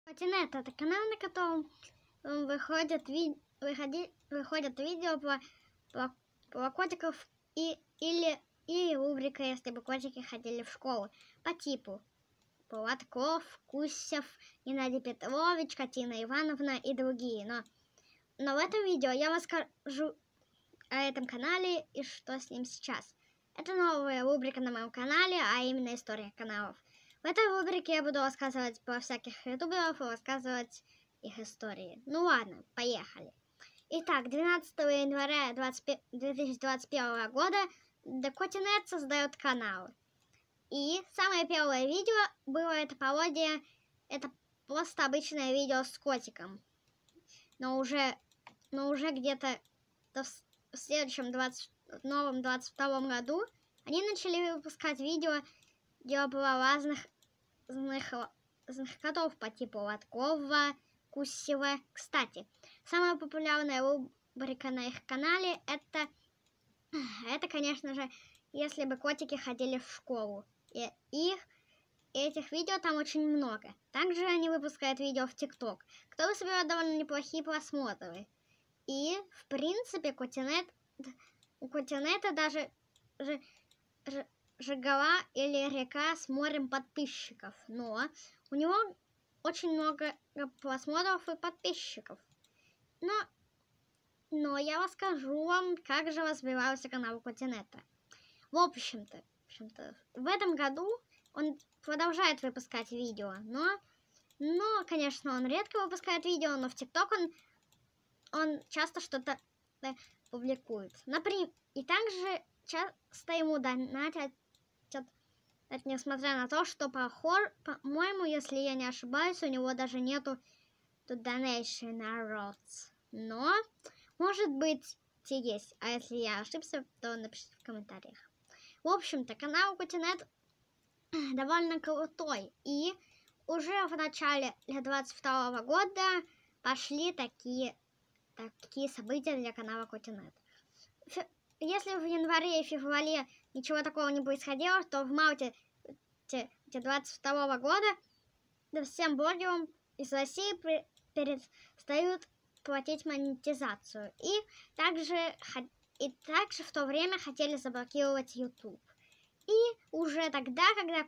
Котинет — это канал, на котором выходят видео про котиков или рубрика «Если бы котики ходили в школу» по типу Платков, Кусев, Геннадий Петрович, Катина Ивановна и другие. Но в этом видео я расскажу о этом канале и что с ним сейчас. Это новая рубрика на моем канале, а именно история каналов. В этой рубрике я буду рассказывать про всяких ютуберов и рассказывать их истории. Ну ладно, поехали. Итак, 12 января 2021 года Котинет создает канал. И самое первое видео было это пародия, это просто обычное видео с котиком. Но уже где-то в следующем новом 22 году они начали выпускать видео, где было разных котов по типу Латкова, Кусева. Кстати, самая популярная рубрика на их канале это, конечно же, если бы котики ходили в школу. И этих видео там очень много. Также они выпускают видео в ТикТок, которые собирают довольно неплохие просмотры. И, в принципе, у Котинета даже же гора или река с морем подписчиков. Но у него очень много просмотров и подписчиков. Но я расскажу вам, как же развивался канал Котинета. В общем-то, в этом году он продолжает выпускать видео, но, конечно, он редко выпускает видео, но в ТикТок он часто что-то публикует. Например, и также часто ему донатят, несмотря на то, что, по-моему, если я не ошибаюсь, у него даже нету тут donation alerts. Но, может быть, и есть. А если я ошибся, то напишите в комментариях. В общем-то, канал Котинет довольно крутой. И уже в начале 2022 года пошли такие события для канала Котинет. Если в январе и феврале ничего такого не происходило, то в марте 2022 года всем блогерам из России перестают платить монетизацию. И также в то время хотели заблокировать YouTube. И уже тогда,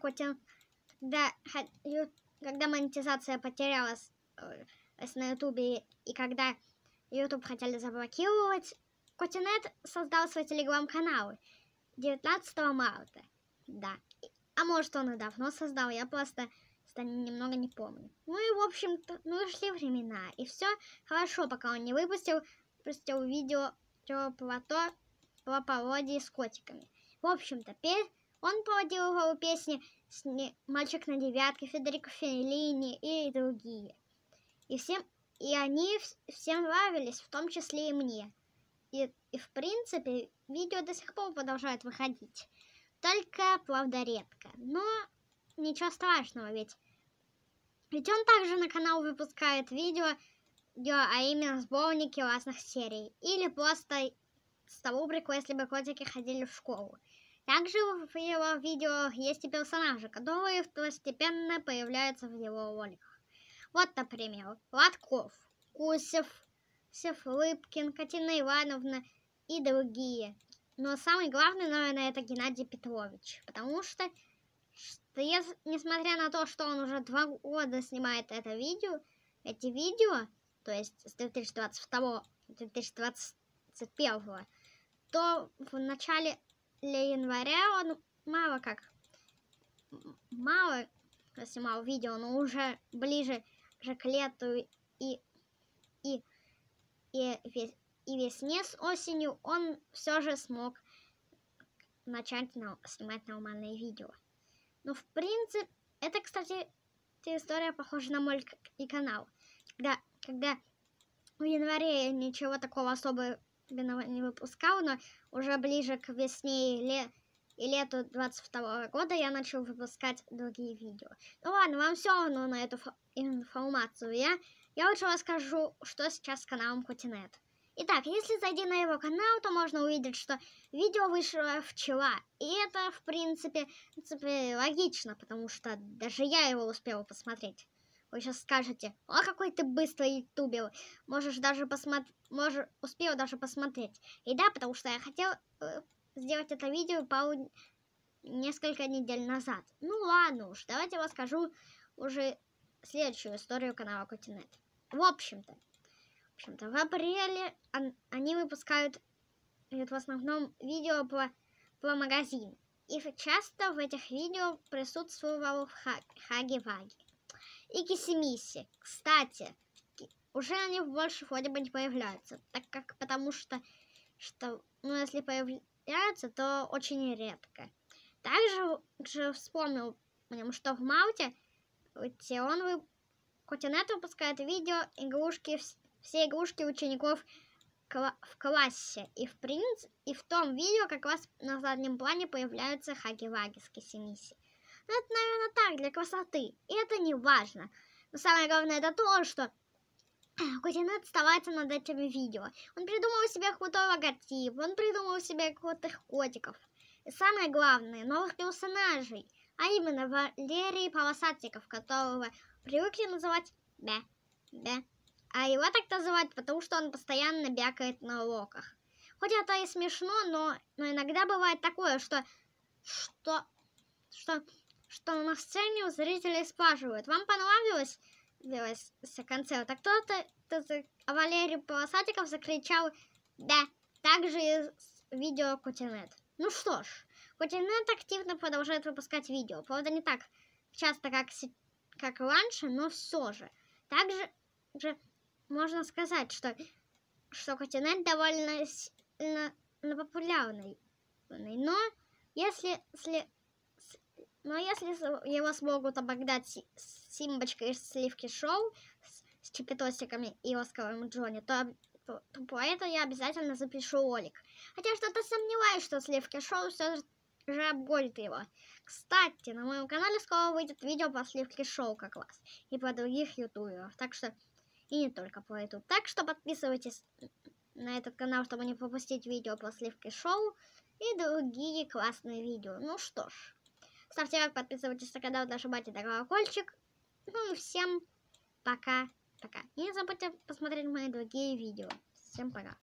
когда монетизация потерялась на YouTube, и когда YouTube хотели заблокировать, Котинет создал свой телеграм-канал 19 марта. Да. А может, он и давно создал, я просто немного не помню. Ну и, в общем-то, шли времена. И все хорошо, пока он не выпустил видео про пародии с котиками. В общем-то, он пародировал песни «Мальчик на девятке», Федерико Феллини и другие. И они всем нравились, в том числе и мне. И в принципе, видео до сих пор продолжают выходить. Только, правда, редко. Но ничего страшного, ведь он также на канал выпускает видео, а именно сборники разных серий. Или просто с рубрику «Если бы котики ходили в школу». Также в его видео есть и персонажи, которые постепенно появляются в его роликах. Вот, например, Латков, Кусев, Рыбкин, Катина Ивановна и другие. Но самый главный, наверное, это Геннадий Петрович. Потому что несмотря на то, что он уже 2 года снимает эти видео, то есть с 2022-2021, то в начале января он мало снимал видео, но уже ближе к лету и весне с осенью он все же смог начать снимать нормальные видео. Но в принципе, это, кстати, история похожа на мой канал. Когда в январе я ничего такого особого не выпускал, но уже ближе к весне и лету 22 года я начал выпускать другие видео. Ну ладно, вам все равно на эту информацию. Я лучше расскажу, что сейчас с каналом Котинет. Итак, если зайти на его канал, то можно увидеть, что видео вышло вчера. И это, в принципе, логично, потому что даже я его успела посмотреть. Вы сейчас скажете: о, какой ты быстрый ютубер, можешь даже посмотреть, успел даже посмотреть. И да, потому что я хотел сделать это видео несколько недель назад. Ну ладно уж, давайте расскажу уже следующую историю канала Котинет. В общем-то, в апреле они выпускают в основном видео про магазин. И часто в этих видео присутствовал Хаги-Ваги и Киси-Миси. Кстати, уже они больше вроде бы не появляются, потому что ну, если появляются, то очень редко. Также вспомнил, что в марте Котинет выпускает видео все игрушки учеников в классе. И в том видео как раз на заднем плане появляются Хаги-Ваги с Киси-Миси. Но это, наверное, так, для красоты. И это не важно. Но самое главное это то, что Котинет старается над этими видео. Он придумал себе крутой логотип, он придумал себе крутых котиков. И самое главное, новых персонажей. А именно Валерий Полосатиков, которого привыкли называть Бе. А его так называют, потому что он постоянно бякает на уроках. Хоть это и смешно, но иногда бывает такое, что на сцене у зрителей спрашивают: вам понравилось концерт? А а Валерий Полосатиков закричал «Да». Также из видео Котинет. Ну что ж, Котинет активно продолжает выпускать видео. Правда, не так часто, как раньше, но все же. Также можно сказать, что Котинет довольно популярный. Но если его смогут обогнать Симбочка из Сливки Шоу с Чипитосиками и Оскаром Джонни, то про это я обязательно запишу ролик. Хотя что-то сомневаюсь, что Сливки Шоу все же обгонит его. Кстати, на моем канале скоро выйдет видео про Сливки Шоу как раз. И про других ютуберов. И не только про YouTube. Так что подписывайтесь на этот канал, чтобы не пропустить видео про Сливки Шоу и другие классные видео. Ну что ж. Ставьте лайк, подписывайтесь на канал, нажимайте на колокольчик. Ну и всем пока-пока. И не забудьте посмотреть мои другие видео. Всем пока.